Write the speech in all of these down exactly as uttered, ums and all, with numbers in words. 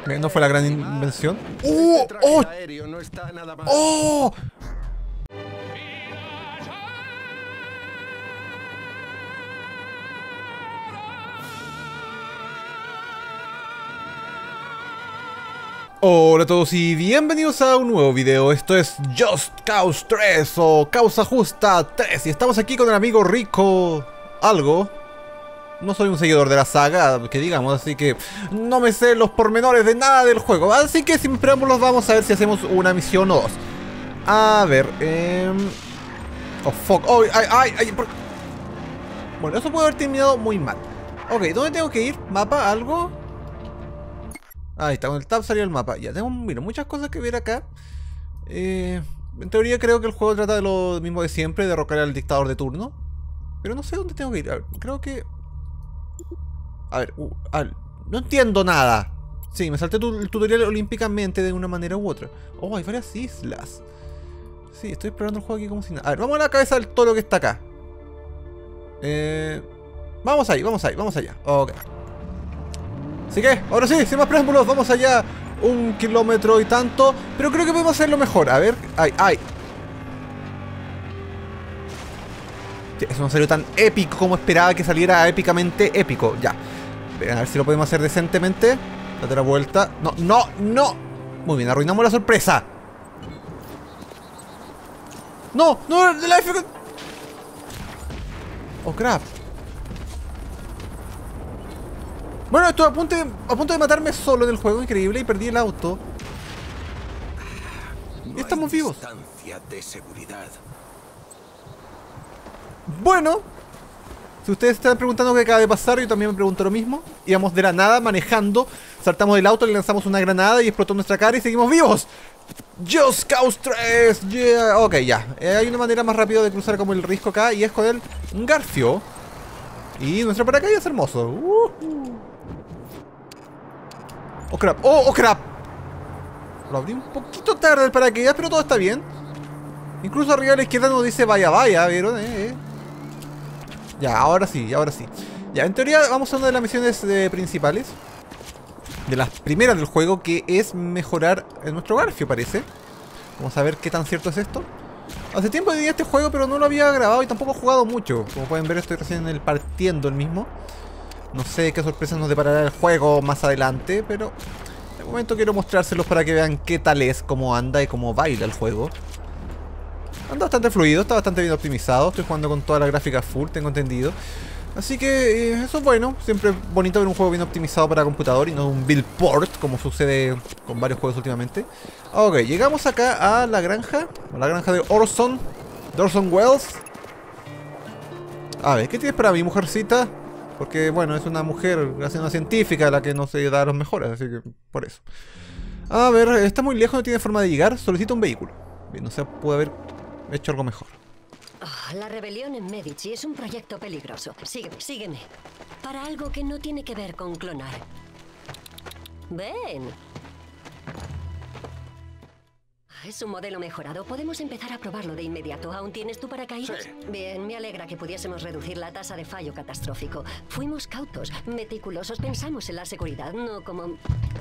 Eh, No fue la gran invención. ¡Oh! ¡Oh! ¡Oh! Hola a todos y bienvenidos a un nuevo video. Esto es Just Cause tres o Causa Justa tres. Y estamos aquí con el amigo Rico algo. No soy un seguidor de la saga, que digamos, así que no me sé los pormenores de nada del juego. Así que sin preámbulos vamos a ver si hacemos una misión o dos. A ver, eh... oh, fuck. Oh, ay, ay, ay. Por... Bueno, eso puede haber terminado muy mal. Ok, ¿dónde tengo que ir? ¿Mapa? ¿Algo? Ahí está, con el tab salió el mapa. Ya tengo, mira, muchas cosas que ver acá. Eh, en teoría creo que el juego trata de lo mismo de siempre, derrocar al dictador de turno. Pero no sé dónde tengo que ir. A ver, creo que... A ver, uh, a ver, no entiendo nada. Sí, me salté tu, el tutorial olímpicamente de una manera u otra. Oh, hay varias islas. Sí, estoy explorando el juego aquí como si nada. A ver, vamos a la cabeza del toro que está acá. Eh, vamos ahí, vamos ahí, vamos allá. Ok. Así que, ahora sí, sin más preámbulos, vamos allá. Un kilómetro y tanto. Pero creo que podemos hacerlo mejor. A ver, ay, ay. Sí, eso no salió tan épico como esperaba que saliera épicamente épico. Ya. A ver si lo podemos hacer decentemente. Date la vuelta. No, no, no. Muy bien, arruinamos la sorpresa. No, no, de la F. Oh, crap. Bueno, estoy a punto, de, a punto de matarme solo en el juego, increíble, y perdí el auto. Y estamos vivos. De seguridad. Bueno, si ustedes están preguntando qué acaba de pasar, yo también me pregunto lo mismo. Íbamos de la nada manejando, saltamos del auto, le lanzamos una granada y explotó nuestra cara y seguimos vivos. Just Cause tres, yeah. Ok, ya. Eh, hay una manera más rápida de cruzar como el risco acá y es con el garfio. Y nuestro paracaídas es hermoso. Uh -huh. Oh crap, oh, oh crap. Lo abrí un poquito tarde el paracaídas, pero todo está bien. Incluso arriba a la izquierda nos dice vaya vaya, ¿vieron? Eh, eh. Ya, ahora sí, ahora sí. Ya, en teoría vamos a una de las misiones eh, principales. De las primeras del juego, que es mejorar nuestro garfio, parece. Vamos a ver qué tan cierto es esto. Hace tiempo tenía este juego, pero no lo había grabado y tampoco he jugado mucho. Como pueden ver, estoy recién en el partiendo el mismo. No sé qué sorpresas nos deparará el juego más adelante, pero de momento quiero mostrárselos para que vean qué tal es, cómo anda y cómo baila el juego. Anda bastante fluido, está bastante bien optimizado. Estoy jugando con toda la gráfica full, tengo entendido. Así que eh, eso es bueno. Siempre es bonito ver un juego bien optimizado para computador y no un build port, como sucede con varios juegos últimamente. Ok, llegamos acá a la granja. A la granja de Orson. De Orson Welles. A ver, ¿qué tienes para mí, mujercita? Porque, bueno, es una mujer, una científica la que no se da a los mejores, así que por eso. A ver, está muy lejos, no tiene forma de llegar. Solicita un vehículo. Bien, no se puede haber hecho algo mejor. Oh, la rebelión en Medici es un proyecto peligroso. Sígueme, sígueme. Para algo que no tiene que ver con clonar. Ven. Es un modelo mejorado. Podemos empezar a probarlo de inmediato. ¿Aún tienes tu paracaídas? Sí. Bien, me alegra que pudiésemos reducir la tasa de fallo catastrófico. Fuimos cautos, meticulosos, pensamos en la seguridad, no como...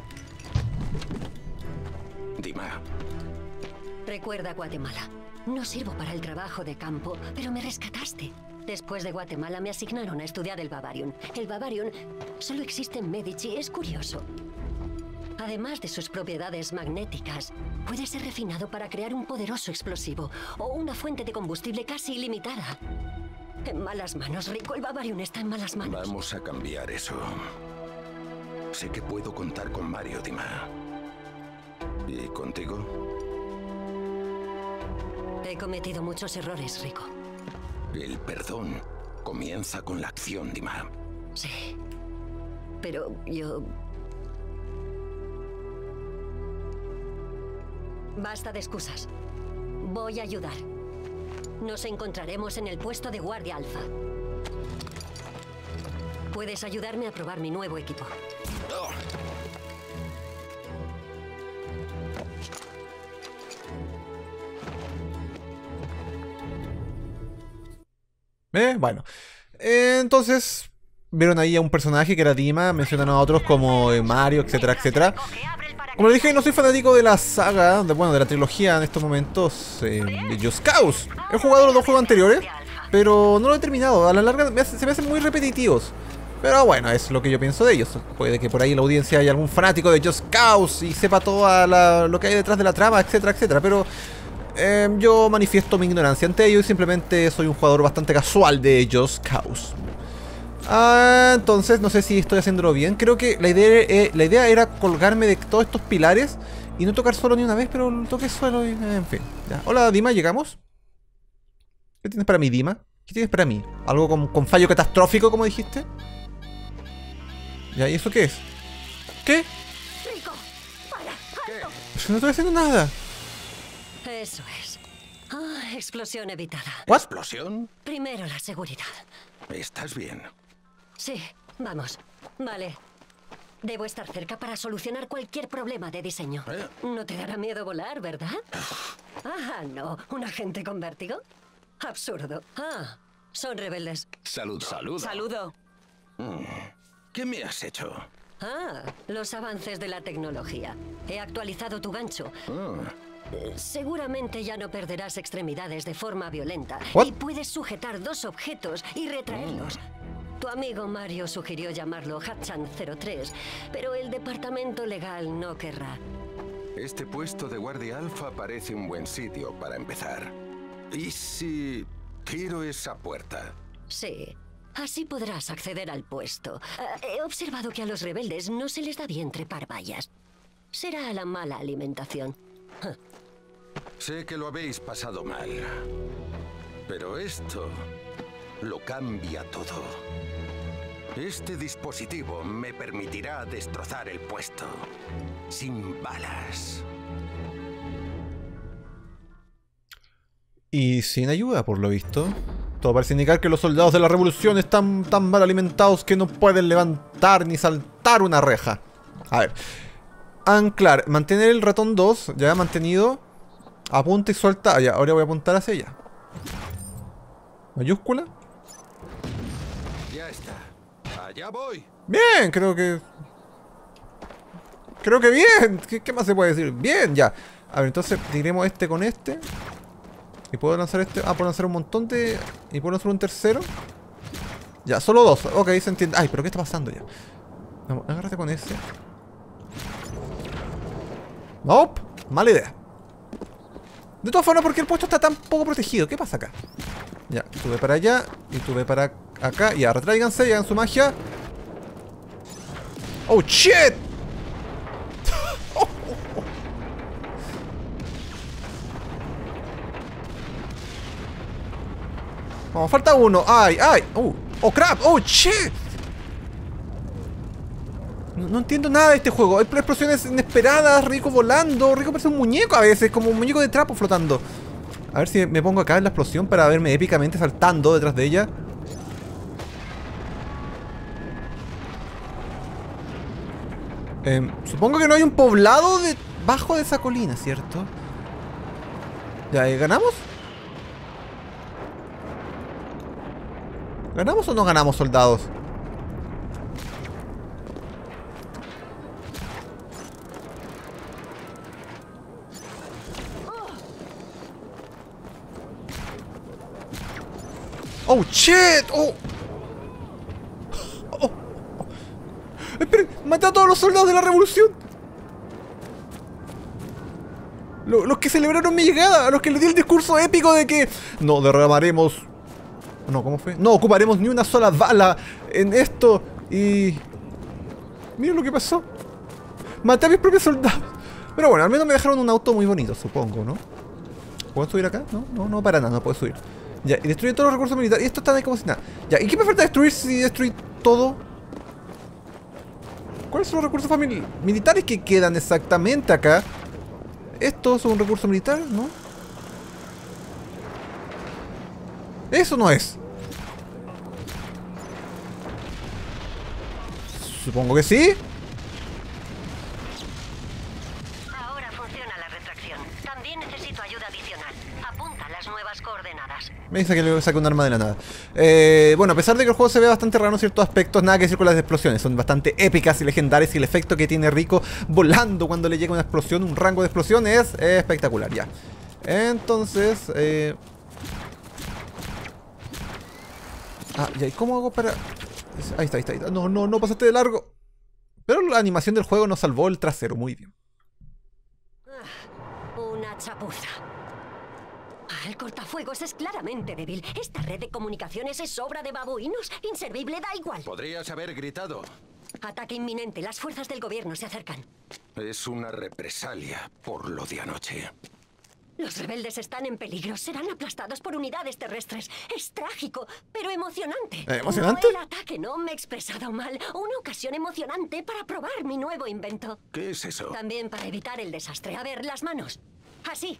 Dima. Recuerda Guatemala. No sirvo para el trabajo de campo, pero me rescataste. Después de Guatemala me asignaron a estudiar el Bavarium. El Bavarium solo existe en Medici, es curioso. Además de sus propiedades magnéticas, puede ser refinado para crear un poderoso explosivo o una fuente de combustible casi ilimitada. En malas manos, Rico, el Bavarium está en malas manos. Vamos a cambiar eso. Sé que puedo contar con Mario, Dima. ¿Y contigo? He cometido muchos errores, Rico. El perdón comienza con la acción, Dima. Sí. Pero yo... Basta de excusas. Voy a ayudar. Nos encontraremos en el puesto de guardia alfa. Puedes ayudarme a probar mi nuevo equipo. Oh. Eh, bueno. Eh, entonces, vieron ahí a un personaje que era Dima, mencionan a otros como eh, Mario, etcétera, etcétera. Como les dije, no soy fanático de la saga, de, bueno, de la trilogía en estos momentos eh, de Just Cause. He jugado los dos juegos anteriores, pero no lo he terminado. A la larga me hace, se me hacen muy repetitivos. Pero bueno, es lo que yo pienso de ellos. Puede que por ahí en la audiencia haya algún fanático de Just Cause y sepa todo la, lo que hay detrás de la trama, etcétera, etcétera. Pero eh, yo manifiesto mi ignorancia ante ello y simplemente soy un jugador bastante casual de Just Cause. Ah, entonces no sé si estoy haciéndolo bien. Creo que la idea, eh, la idea era colgarme de todos estos pilares y no tocar suelo ni una vez, pero toqué suelo y en fin. Ya. Hola Dima, ¿llegamos? ¿Qué tienes para mí, Dima? ¿Qué tienes para mí? ¿Algo con, con fallo catastrófico, como dijiste? Ya, ¿y eso qué es? ¿Qué? Rico, para, alto. Pues no estoy haciendo nada. Eso es. Ah, explosión evitada. ¿What? ¿Explosión? Primero la seguridad. ¿Estás bien? Sí, vamos. Vale. Debo estar cerca para solucionar cualquier problema de diseño. ¿Eh? No te dará miedo volar, ¿verdad? Ah, no. ¿Un agente con vértigo? Absurdo. Ah, son rebeldes. Salud. Salud. Saludo. ¿Qué me has hecho? Ah, los avances de la tecnología. He actualizado tu gancho. Ah, Seguramente ya no perderás extremidades de forma violenta. What? Y puedes sujetar dos objetos y retraerlos. Tu amigo Mario sugirió llamarlo Hatchan cero tres, pero el departamento legal no querrá. este puesto de guardia alfa parece un buen sitio para empezar. ¿Y si giro esa puerta? Sí, así podrás acceder al puesto. Ah, he observado que a los rebeldes no se les da bien trepar vallas. Será la mala alimentación. Sé que lo habéis pasado mal, pero esto lo cambia todo. Este dispositivo me permitirá destrozar el puesto sin balas. Y sin ayuda, por lo visto. Todo parece indicar que los soldados de la revolución están tan mal alimentados que no pueden levantar ni saltar una reja. A ver. Anclar, mantener el ratón dos, ya mantenido. Apunta y suelta. Ah, ya, ahora voy a apuntar hacia ella. Mayúscula. Ya está. Allá voy. Bien, creo que... Creo que bien. ¿Qué, qué más se puede decir? Bien, ya. A ver, entonces tiremos este con este. Y puedo lanzar este... Ah, puedo lanzar un montón de... Y puedo lanzar un tercero. Ya, solo dos. Ok, se entiende. Ay, pero ¿qué está pasando ya? Vamos, agárrate con ese. Nope. Mala idea. De todas formas, ¿por qué el puesto está tan poco protegido? ¿Qué pasa acá? Ya, tuve para allá y tuve para acá. Ya, retráiganse y hagan su magia. ¡Oh, shit! Vamos, falta uno. ¡Ay, ay! ¡Oh, oh crap! ¡Oh, shit! No, no entiendo nada de este juego. Hay explosiones inesperadas, Rico volando. Rico parece un muñeco a veces, como un muñeco de trapo flotando. A ver si me pongo acá en la explosión para verme épicamente saltando detrás de ella. Eh, supongo que no hay un poblado debajo de esa colina, ¿cierto? ¿Ya eh, ganamos? ¿Ganamos o no ganamos, soldados? ¡Oh, shit! ¡Oh! ¡Oh! ¡Oh! ¡Esperen! ¡Maté a todos los soldados de la revolución! Los, los que celebraron mi llegada, a los que les di el discurso épico de que no derramaremos... No, ¿cómo fue? No ocuparemos ni una sola bala en esto y... Miren lo que pasó. Maté a mis propios soldados. Pero bueno, al menos me dejaron un auto muy bonito, supongo, ¿no? ¿Puedo subir acá? No, no, no, para nada, no puedo subir. Ya, y destruyen todos los recursos militares. Y esto está ahí como si nada. Ya, ¿y qué me falta destruir si destruí todo? ¿Cuáles son los recursos militares que quedan exactamente acá? ¿Esto es un recurso militar? ¿No? Eso no es. Supongo que sí. Ahora funciona la retracción. construcción. También necesito ayuda adicional. Apunta las nuevas coordenadas. Me dice que le saque un arma de la nada. Eh, bueno, a pesar de que el juego se ve bastante raro en ciertos aspectos, nada que decir con las explosiones. Son bastante épicas y legendarias y el efecto que tiene Rico volando cuando le llega una explosión, un rango de explosión es espectacular, ya. Entonces, eh... ah, ya, ¿y cómo hago para...? Ahí está, ahí está, ahí está. No, no, no, pasaste de largo. Pero la animación del juego nos salvó el trasero, muy bien. Ah, una chapuza. Ah, el cortafuegos es claramente débil. Esta red de comunicaciones es obra de babuinos. Inservible, da igual. Podrías haber gritado. Ataque inminente. Las fuerzas del gobierno se acercan. Es una represalia por lo de anoche. Los rebeldes están en peligro. Serán aplastados por unidades terrestres. Es trágico, pero emocionante. ¿Eh, emocionante? No el ataque, no me he expresado mal. Una ocasión emocionante para probar mi nuevo invento. ¿Qué es eso? También para evitar el desastre. A ver, las manos. Así.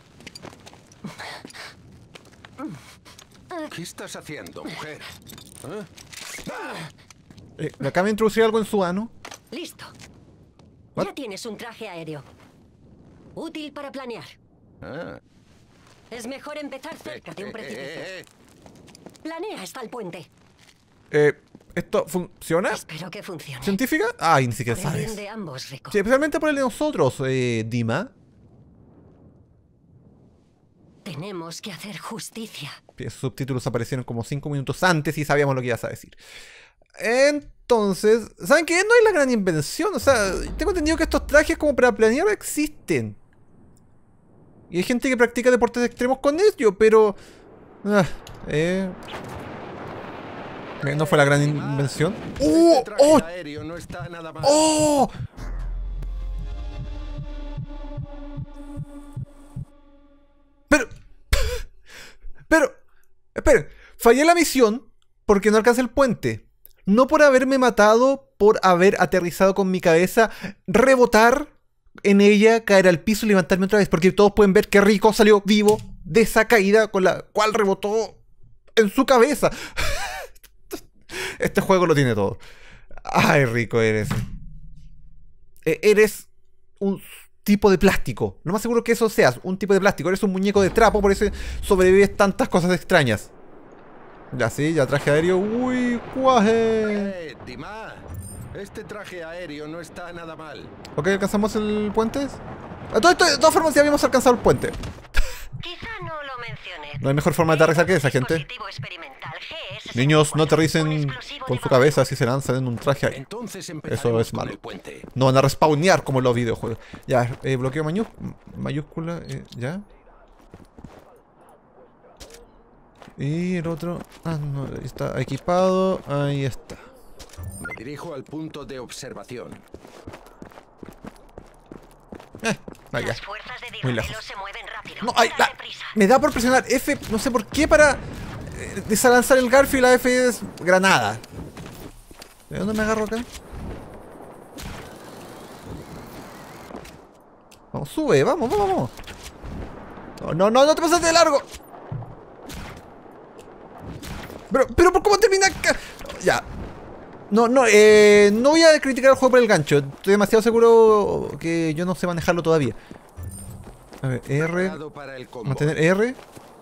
¿Qué estás haciendo, mujer? ¿Eh? Eh, ¿Me acaba de introducir algo en su ano? Listo. What? Ya tienes un traje aéreo. Útil para planear. Ah. Es mejor empezar cerca de un Eh, eh, precipicio. eh, eh. Planea hasta el puente. Eh, ¿esto funciona? Espero que funcione. ¿Científica? Ay, ni siquiera Por el bien sabes. de ambos, Rico. Sí, especialmente por el de nosotros, eh, Dima. Tenemos que hacer justicia. Esos subtítulos aparecieron como cinco minutos antes y sabíamos lo que ibas a decir. Entonces, ¿saben qué? No hay la gran invención. O sea, tengo entendido que estos trajes como para planear existen. Y hay gente que practica deportes extremos con ello, pero... Ah, eh... eh, no fue la gran invención. ¡Oh! Este traje ¡Oh! aéreo no está nada mal. ¡Oh! Pero... Pero... Esperen. Fallé la misión porque no alcancé el puente. No por haberme matado, por haber aterrizado con mi cabeza, rebotar en ella, caer al piso y levantarme otra vez. Porque todos pueden ver que Rico salió vivo de esa caída con la cual rebotó en su cabeza. Este juego lo tiene todo. Ay, Rico, eres... E- eres un tipo de plástico. Lo más seguro que eso seas, un tipo de plástico. Eres un muñeco de trapo, por eso sobrevives tantas cosas extrañas. Ya sí, ya traje aéreo. Uy, cuaje. Eh, Dima, este traje aéreo no está nada mal. Ok, ¿alcanzamos el puente? A todo esto, de todas formas ya habíamos alcanzado el puente. Quizá no lo mencioné. No hay mejor forma de aterrizar que esa, gente. Dispositivo experimental G S Niños, no un aterricen explosivo con de su vapor. cabeza si se lanzan en un traje aéreo. Entonces Eso empezaremos es con malo. el puente. No van a respawnear como en los videojuegos. Ya, eh, bloqueo mayús- mayúscula, eh, ya. Y el otro... Ah, no, ahí está equipado. Ahí está. Me dirijo al punto de observación. Eh, ahí ya. Las fuerzas de Muy Dirabelo lejos. se mueven rápido. No, ay, la- Date prisa. me da por presionar F, no sé por qué, para eh, desalanzar el garfio y la F es granada. ¿De dónde me agarro acá? Vamos, sube, vamos, vamos, vamos. No, no, no, no te pases de largo. Pero, pero, ¿por cómo termina acá? Ya. No, no, eh, no voy a criticar el juego por el gancho. Estoy demasiado seguro que yo no sé manejarlo todavía. A ver, R. Preparado para el combo. Mantener R.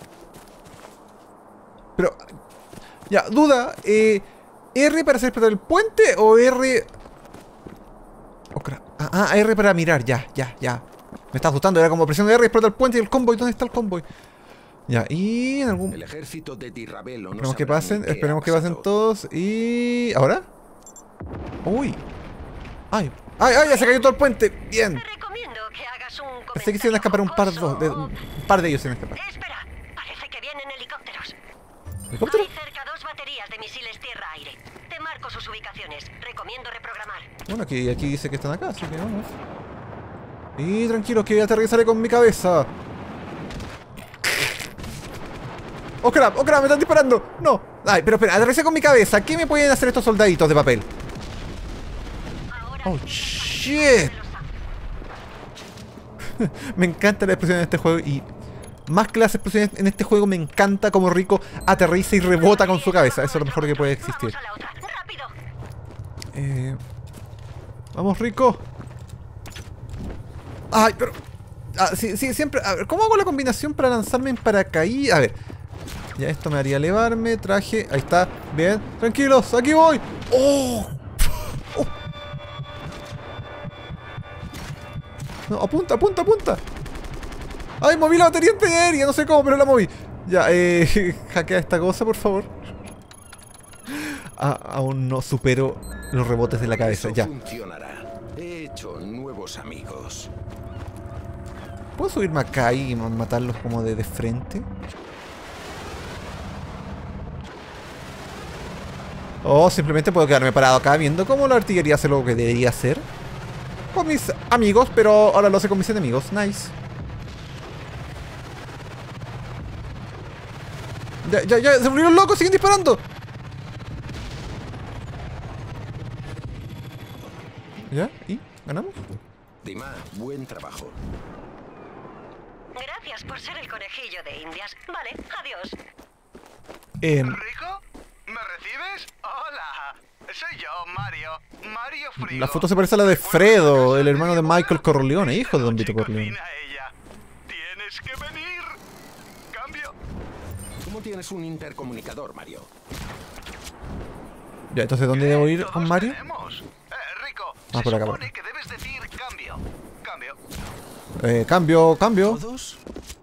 Pero... Ya, duda. Eh, ¿R para hacer explotar el puente o R... Oh, crap. Ah, ah, R para mirar. Ya, ya, ya. Me está asustando. Era como presión de R, explota el puente y el convoy. ¿Dónde está el convoy? Ya, y en algún... El ejército de Dirabelo no Esperemos que sabrá pasen. ni qué Esperemos ha que pasen pasado. todos. Y... ¿Ahora? Uy. Ay. Ay, ay, ya se cayó todo el puente. Bien. Te recomiendo que hagas un Pensé que se iban a escapar un par, comentario dos, de, jocoso. un par de ellos se iban a escapar. Espera, parece que vienen helicópteros. ¿Helicóptero? Hay cerca dos baterías de misiles tierra-aire. Te marco sus ubicaciones. Recomiendo reprogramar. Bueno, aquí, aquí dice que están acá, así que vamos. Y tranquilos que aterrizaré con mi cabeza. ¡Oh, crap! ¡Oh, crap! ¡Me están disparando! ¡No! Ay, pero espera, aterricé con mi cabeza. ¿Qué me pueden hacer estos soldaditos de papel? Ahora ¡Oh, sí, shit! Me encanta la explosión en este juego y... Más que las explosiones en este juego, me encanta como Rico aterriza y rebota con su cabeza. Eso es lo mejor que puede existir. Vamos a la otra. ¡Rápido! Eh... Vamos, Rico. Ay, pero... Ah, sí, sí, siempre... A ver, ¿cómo hago la combinación para lanzarme en paracaídas? A ver. Ya, esto me haría elevarme, traje... Ahí está, bien. Tranquilos, aquí voy. ¡Oh! ¡Oh! No, apunta, apunta, apunta. ¡Ay, moví la batería antiaérea! No sé cómo, pero la moví. Ya, eh... hackea esta cosa, por favor. Ah, aún no supero los rebotes de la cabeza, Eso ya. funcionará. He hecho nuevos amigos. ¿Puedo subirme acá y matarlos como de, de frente? O simplemente puedo quedarme parado acá viendo cómo la artillería hace lo que debería hacer. Con mis amigos, pero ahora lo hace con mis enemigos. Nice. Ya, ya, ya, se volvieron locos, siguen disparando. ¿Ya? ¿Y? ¿Ganamos? Dima, buen trabajo. Gracias por ser el conejillo de Indias. Vale, adiós. Eh, ¿Rico? ¿Me recibes? Hola. Soy yo, Mario. Mario Frigo. la foto se parece a la de Fredo, el hermano de Michael Corleone, hijo de Don Vito Corleone. Ella. Tienes que venir. Cambio. ¿Cómo tienes un intercomunicador, Mario? Ya, entonces, ¿dónde debo ir Todos con Mario? tenemos. Eh, Rico, Ah, se por acá, por supone acá. que debes decir cambio. Cambio. Eh, cambio, cambio. ¿Todos?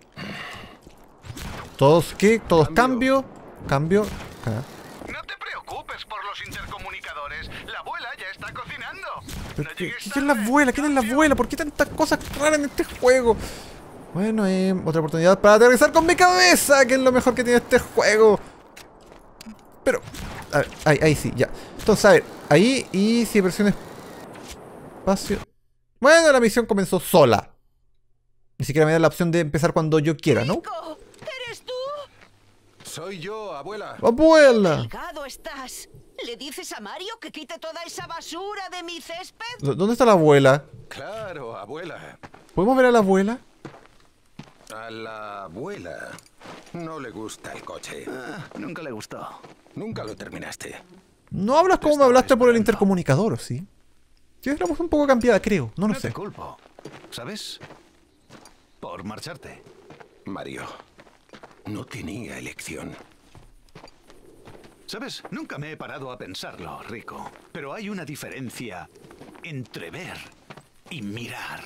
¿Todos qué? ¿Todos Cambio. cambio? Cambio. Ah. No te preocupes por los intercomunicadores. La abuela ya está cocinando. Pero, No ¿qué- llegues ¿Quién es la tarde. abuela? ¿Quién es la Cambio. abuela? ¿Por qué tantas cosas raras en este juego? Bueno, eh, otra oportunidad para aterrizar con mi cabeza, que es lo mejor que tiene este juego. Pero, a ver, ahí, ahí sí, ya. Entonces, a ver, ahí y si presiones espacio. Bueno, la misión comenzó sola. Ni siquiera me da la opción de empezar cuando yo quiera, ¿no? Rico, ¿eres tú? Soy yo, abuela. ¡Abuela! Delgado estás. ¿Le dices a Mario que quite toda esa basura de mi césped? ¿Dó- ¿Dónde está la abuela? Claro, abuela. ¿Podemos ver a la abuela? A la abuela no le gusta el coche. Ah, nunca le gustó. Nunca lo terminaste. No hablas como me estaba hablaste por el esperando. intercomunicador, ¿o sí? Tienes la voz un poco cambiada, creo. No lo No sé. te culpo. ¿Sabes? Por marcharte. Mario, no tenía elección. ¿Sabes? Nunca me he parado a pensarlo, Rico. Pero hay una diferencia entre ver y mirar.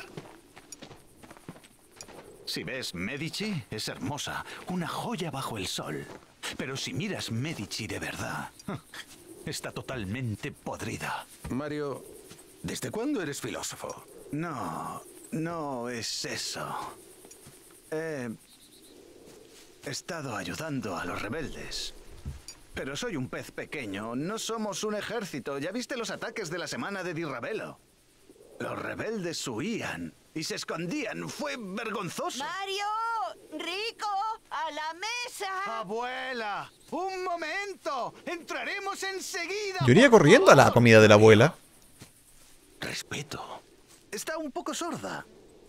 Si ves Medici, es hermosa, una joya bajo el sol. Pero si miras Medici de verdad, está totalmente podrida. Mario, ¿desde cuándo eres filósofo? No, no es eso. He estado ayudando a los rebeldes. Pero soy un pez pequeño, no somos un ejército. ¿Ya viste los ataques de la semana de Di Ravelo? Los rebeldes huían y se escondían. Fue vergonzoso. Mario, Rico, a la mesa. ¡Abuela! ¡Un momento! ¡Entraremos enseguida! Yo iría por corriendo a la favor! comida de la abuela. Respeto. Está un poco sorda.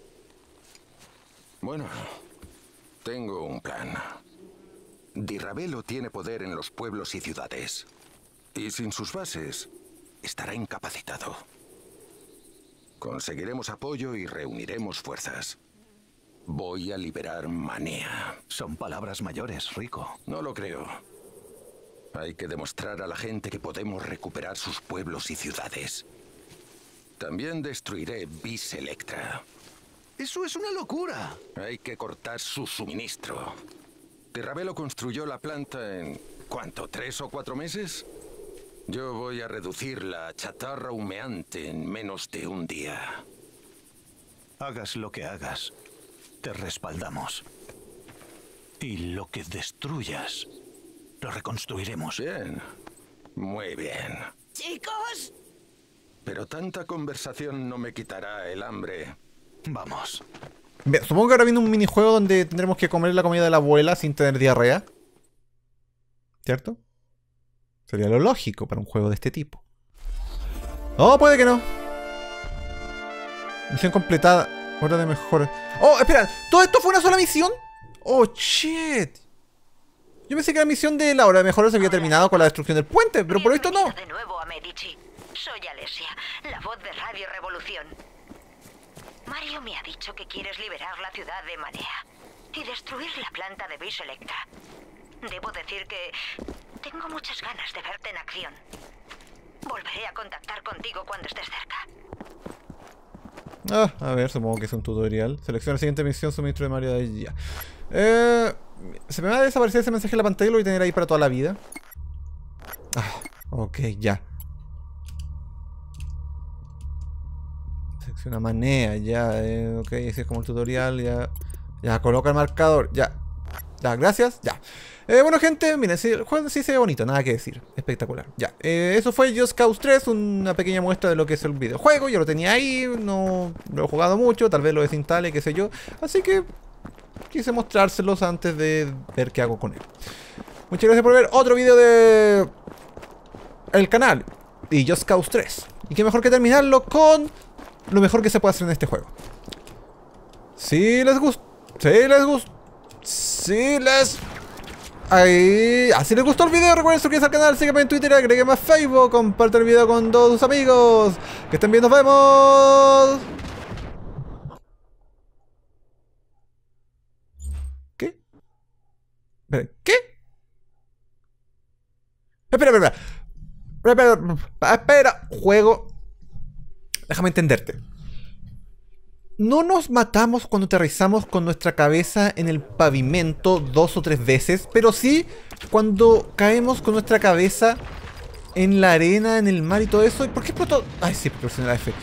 Bueno, tengo un plan. Di Ravelo tiene poder en los pueblos y ciudades. Y sin sus bases, estará incapacitado. Conseguiremos apoyo y reuniremos fuerzas. Voy a liberar Manea. Son palabras mayores, Rico. No lo creo. Hay que demostrar a la gente que podemos recuperar sus pueblos y ciudades. También destruiré Vis Electra. Eso es una locura. Hay que cortar su suministro. Di Ravelo construyó la planta en... ¿cuánto? ¿Tres o cuatro meses? Yo voy a reducir la chatarra humeante en menos de un día. Hagas lo que hagas, te respaldamos. Y lo que destruyas, lo reconstruiremos. Bien. Muy bien. Chicos, Pero tanta conversación no me quitará el hambre. Vamos. Bien, supongo que ahora viene un minijuego donde tendremos que comer la comida de la abuela sin tener diarrea. ¿Cierto? Sería lo lógico para un juego de este tipo. Oh, puede que no. Misión completada. Hora de mejor. Oh, espera. ¿Todo esto fue una sola misión? Oh, shit. Yo pensé que la misión de la hora de mejora se había terminado con la destrucción del puente, pero por esto no. Bienvenida de nuevo a Medici. Soy Alesia, la voz de Radio Revolución. Mario me ha dicho que quieres liberar la ciudad de Manea y destruir la planta de Vis Electra. Debo decir que tengo muchas ganas de verte en acción. Volveré a contactar contigo cuando estés cerca. Ah, a ver, supongo que es un tutorial. Selecciona la siguiente misión, suministro de Mario de ya. Eh, se me va a desaparecer ese mensaje en la pantalla y lo voy a tener ahí para toda la vida. Ah, ok, ya. Selecciona manea, ya. Eh, ok, ese es como el tutorial, ya. Ya, coloca el marcador, ya. Ya, gracias, ya. Eh, bueno, gente, miren, sí, el juego sí se ve bonito, nada que decir. Espectacular. Ya, eh, eso fue Just Cause tres, una pequeña muestra de lo que es el videojuego. Yo lo tenía ahí, no lo he jugado mucho, tal vez lo desinstale, qué sé yo. Así que quise mostrárselos antes de ver qué hago con él. Muchas gracias por ver otro video de el canal y Just Cause tres. Y qué mejor que terminarlo con lo mejor que se puede hacer en este juego. Si les gusta, si les gusta, si les... Ahí, así les gustó el video, recuerden suscribirse al canal, síganme en Twitter, agréguenme a Facebook, compartan el video con todos sus amigos. Que estén bien, nos vemos. ¿Qué? Espera, ¿qué? Espera, espera, espera. Espera, espera, juego. Déjame entenderte. No nos matamos cuando aterrizamos con nuestra cabeza en el pavimento dos o tres veces, pero sí cuando caemos con nuestra cabeza en la arena, en el mar y todo eso. ¿Y por qué explotó? Ay, sí, presioné la F.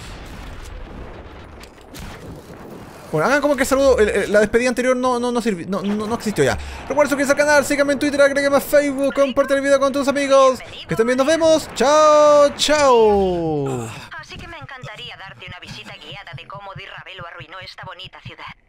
Bueno, hagan como que el saludo, el, el, la despedida anterior no, no, no, sirvió, no, no, no existió ya. Recuerden suscribirse al canal, síganme en Twitter, agréguenme a Facebook, compartan el video con tus amigos. Que estén bien, nos vemos. Chao, chao. Así que me encantaría darte una visita guiada de cómo Di Ravelo arruinó esta bonita ciudad.